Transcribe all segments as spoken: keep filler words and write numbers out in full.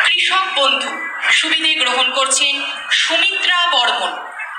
কৃষক বন্ধু সুবিধে গ্রহণ করছেন সুমিত্রা বর্মন।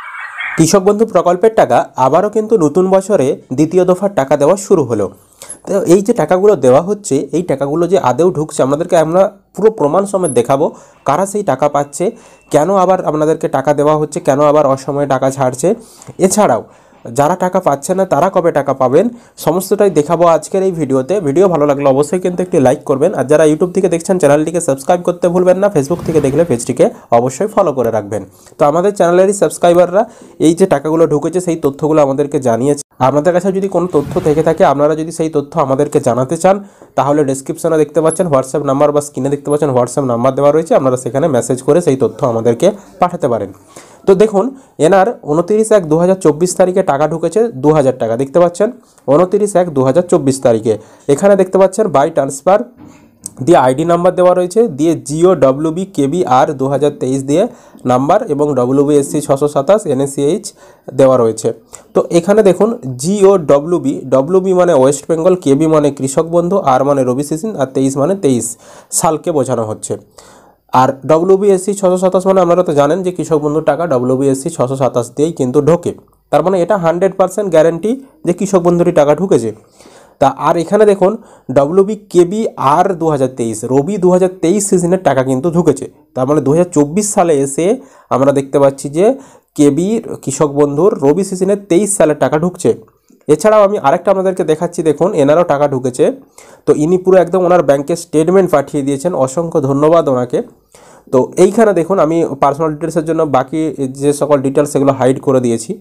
কৃষক বন্ধু প্রকল্পের টাকা আবারও কিন্তু নতুন বছরে দ্বিতীয় দফার টাকা দেওয়া শুরু হলো। তো এই যে টাকাগুলো দেওয়া হচ্ছে, এই টাকাগুলো যে আদৌ ঢুকছে আপনাদেরকে আমরা পুরো প্রমাণ সমেত দেখাবো কারা সেই টাকা পাচ্ছে, কেন আবার আপনাদেরকে টাকা দেওয়া হচ্ছে, কেন আবার অসময়ে টাকা ছাড়ছে, এছাড়াও যারা টাকা পাচ্ছে না তারা কবে টাকা পাবেন, সমস্তটাই দেখাবো আজকের এই ভিডিওতে। ভিডিও ভালো লাগলে অবশ্যই কিন্তু একটি লাইক করবেন, আর যারা ইউটিউব থেকে দেখছেন চ্যানেলটিকে সাবস্ক্রাইব করতে ভুলবেন না, ফেসবুক থেকে দেখলে পেজটিকে অবশ্যই ফলো করে রাখবেন। তো আমাদের চ্যানেলেরই সাবস্ক্রাইবাররা এই যে টাকাগুলো ঢুকেছে সেই তথ্যগুলো আমাদেরকে জানিয়েছে। আপনাদের কাছে যদি কোনো তথ্য থেকে থাকে, আপনারা যদি সেই তথ্য আমাদেরকে জানাতে চান, তাহলে ডেসক্রিপশনে দেখতে পাচ্ছেন হোয়াটসঅ্যাপ নাম্বার বা স্ক্রিনে দেখতে পাচ্ছেন হোয়াটসঅ্যাপ নাম্বার দেওয়া রয়েছে, আপনারা সেখানে মেসেজ করে সেই তথ্য আমাদেরকে পাঠাতে পারেন। তো দেখুন, এনার উনতিরিশ এক দু হাজার চব্বিশ তারিখে টাকা ঢুকেছে দু হাজার টাকা, দেখতে পাচ্ছেন উনতিরিশ এক দু হাজার চব্বিশ তারিখে। এখানে দেখতে পাচ্ছেন বাই ট্রান্সফার দিয়ে আইডি নাম্বার দেওয়া রয়েছে, দিয়ে জিও ডব্লিউবি কেবি আর দু হাজার তেইশ দিয়ে নাম্বার এবং ডব্লিউবি এসসি ছশো সাতাশ এনএসিএইচ দেওয়া রয়েছে। তো এখানে দেখুন জিও ডব্লিউবি, ডব্লিউবি মানে ওয়েস্ট বেঙ্গল, কেবি মানে কৃষক বন্ধু, আর মানে রবি সিজন, আর তেইশ মানে তেইশ সালকে বোঝানো হচ্ছে। আর ডব্লিউবিএসসি ছশো সাতাশ মানে আপনারা তো জানেন যে কৃষক বন্ধুর টাকা ডব্লিউবিএসসি ছশো সাতাশ দিয়েই কিন্তু ঢোকে, তার মানে এটা হান্ড্রেড পার্সেন্ট গ্যারেন্টি যে কৃষক বন্ধুরই টাকা ঢুকেছে। তা আর এখানে দেখুন ডব্লিউবি কেবি আর দু হাজার তেইশ রবি দু হাজার তেইশ সিজনের টাকা কিন্তু ঢুকেছে, তার মানে দু হাজার চব্বিশ সালে এসে আমরা দেখতে পাচ্ছি যে কেবি কৃষক বন্ধুর রবি সিজনের তেইশ সালের টাকা ঢুকছে। এছাড়াও আমি আরেকটা আপনাদেরকে দেখাচ্ছি, দেখুন এনারও টাকা ঢুকেছে। তো ইনি পুরো একদম ওনার ব্যাংকের স্টেটমেন্ট পাঠিয়ে দিয়েছেন, অসংখ্য ধন্যবাদ ওনাকে। তো এইখানে দেখুন আমি পার্সোনাল ডিটেলসের জন্য বাকি যে সকল ডিটেলস সেগুলো হাইড করে দিয়েছি।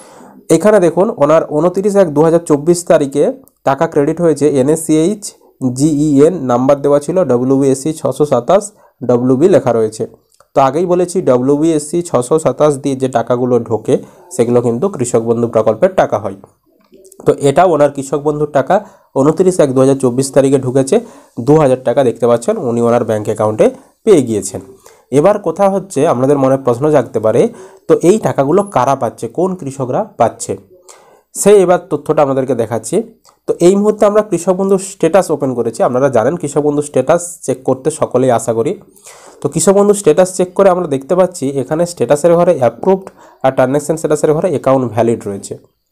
এখানে দেখুন ওনার উনতিরিশ এক দু হাজার চব্বিশ তারিখে টাকা ক্রেডিট হয়েছে এনএসিএইচ জিইএন নাম্বার দেওয়া ছিল, ডব্লিউবিএসসি ছশো সাতাশ ডব্লিউবি লেখা রয়েছে। তো আগেই বলেছি ডব্লিউবিএসসি ছশো সাতাশ দিয়ে যে টাকাগুলো ঢোকে সেগুলো কিন্তু কৃষক বন্ধু প্রকল্পের টাকা হয়। তো এটাও ওনার কৃষক বন্ধুর টাকা উনতিরিশ এক দু হাজার চব্বিশ তারিখে ঢুকেছে দু হাজার টাকা, দেখতে পাচ্ছেন উনি ওনার ব্যাঙ্ক অ্যাকাউন্টে পেয়ে গিয়েছেন। এবার কথা হচ্ছে আপনাদের মনে প্রশ্ন জাগতে পারে, তো এই টাকাগুলো কারা পাচ্ছে, কোন কৃষকরা পাচ্ছে, সেই এবার তথ্যটা আপনাদেরকে দেখাচ্ছি। তো এই মুহূর্তে আমরা কৃষক বন্ধুর স্ট্যাটাস ওপেন করেছি, আপনারা জানেন কৃষক বন্ধুর স্ট্যাটাস চেক করতে সকলেই আশা করি। তো কৃষক বন্ধুর স্ট্যাটাস চেক করে আমরা দেখতে পাচ্ছি এখানে স্ট্যাটাসের ঘরে অ্যাপ্রুভড আর ট্রানজ্যাকশন স্ট্যাটাসের ঘরে অ্যাকাউন্ট ভ্যালিড রয়েছে।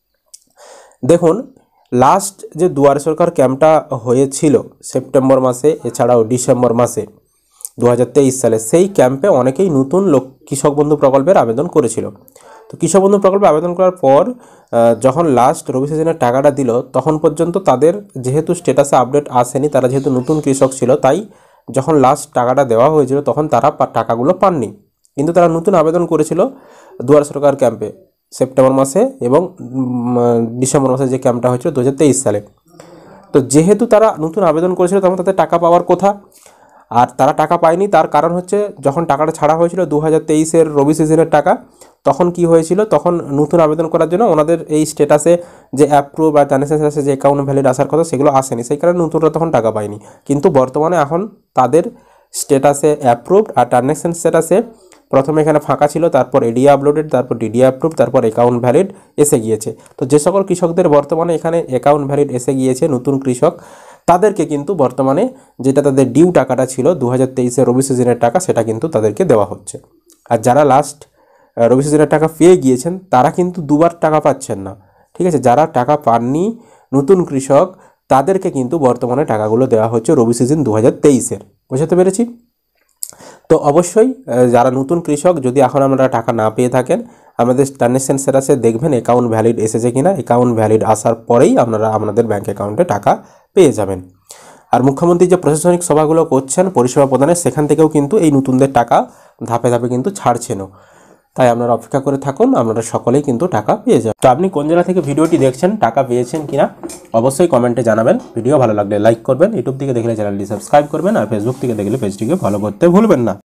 দেখুন লাস্ট যে দুয়ারে সরকার ক্যাম্পটা হয়েছিল সেপ্টেম্বর মাসে, এছাড়াও ডিসেম্বর মাসে দু হাজার তেইশ সালে, সেই ক্যাম্পে অনেকেই নতুন লোক কৃষক বন্ধু প্রকল্পের আবেদন করেছিল। তো কৃষক বন্ধু প্রকল্পে আবেদন করার পর যখন লাস্ট রবি সিজনের টাকাটা দিল তখন পর্যন্ত তাদের যেহেতু স্ট্যাটাসে আপডেট আসেনি, তারা যেহেতু নতুন কৃষক ছিল, তাই যখন লাস্ট টাকাটা দেওয়া হয়েছিল তখন তারা টাকাগুলো পাননি, কিন্তু তারা নতুন আবেদন করেছিল দুয়ারে সরকার ক্যাম্পে সেপ্টেম্বর মাসে এবং ডিসেম্বর মাসে যে ক্যাম্পটা হয়েছিল দু হাজার তেইশ সালে। তো যেহেতু তারা নতুন আবেদন করেছিল তখন তাদের টাকা পাওয়ার কথা, আর তারা টাকা পায়নি। তার কারণ হচ্ছে যখন টাকাটা ছাড়া হয়েছিল দু হাজার তেইশের রবি সিজনের টাকা, তখন কি হয়েছিল, তখন নতুন আবেদন করার জন্য ওনাদের এই স্ট্যাটাসে যে অ্যাপ্রুভ বা ট্রানজ্যাকশন স্ট্যাটাসে যে অ্যাকাউন্ট ভ্যালিড আসার কথা সেগুলো আসেনি, সেই কারণে নতুনরা তখন টাকা পায়নি। কিন্তু বর্তমানে এখন তাদের স্ট্যাটাসে অ্যাপ্রুভড আর ট্রানজ্যাকশন স্ট্যাটাসে প্রথমে এখানে ফাঁকা ছিল, তারপর এডিএ আপলোডেড, তারপর ডিডি অ্যাপ্রুভ, তারপর অ্যাকাউন্ট ভ্যালিড এসে গিয়েছে। তো যে সকল কৃষকদের বর্তমানে এখানে অ্যাকাউন্ট ভ্যালিড এসে গিয়েছে নতুন কৃষক, তাদেরকে কিন্তু বর্তমানে যেটা তাদের ডিউ টাকাটা ছিল দু হাজার তেইশের রবি সিজনের টাকা সেটা কিন্তু তাদেরকে দেওয়া হচ্ছে। আর যারা লাস্ট রবি সিজনের টাকা পেয়ে গিয়েছেন তারা কিন্তু দুবার টাকা পাচ্ছেন না, ঠিক আছে। যারা টাকা পাননি নতুন কৃষক তাদেরকে কিন্তু বর্তমানে টাকাগুলো দেওয়া হচ্ছে রবি সিজন দু হাজার তেইশের, বুঝতে পেরেছি। তো অবশ্যই যারা নতুন কৃষক যদি এখন আপনারা টাকা না পেয়ে থাকেন, আমাদের ট্রানজ্যাকশন স্ট্যাটাসে দেখবেন অ্যাকাউন্ট ভ্যালিড এসেছে কিনা, অ্যাকাউন্ট ভ্যালিড আসার পরেই আপনারা আপনাদের ব্যাঙ্ক অ্যাকাউন্টে টাকা পেয়ে যাবেন। আর মুখ্যমন্ত্রী যে প্রশাসনিক সভাগুলো করছেন পরিষেবা প্রদানের, সেখান থেকেও কিন্তু এই নতুনদের টাকা ধাপে ধাপে কিন্তু ছাড়ছেনও, তাই আপনারা অপেক্ষা করে থাকুন, আপনারা সকলেই কিন্তু টাকা পেয়ে যাবেন। তো আপনি কোন জেলা থেকে ভিডিওটি দেখছেন, টাকা পেয়েছেন কিনা অবশ্যই কমেন্টে জানাবেন। ভিডিও ভালো লাগলে লাইক করবেন, ইউটিউব থেকে দেখলে চ্যানেলটি সাবস্ক্রাইব করবেন, আর ফেসবুক থেকে দেখলে পেজটিকে ফলো করতে ভুলবেন না।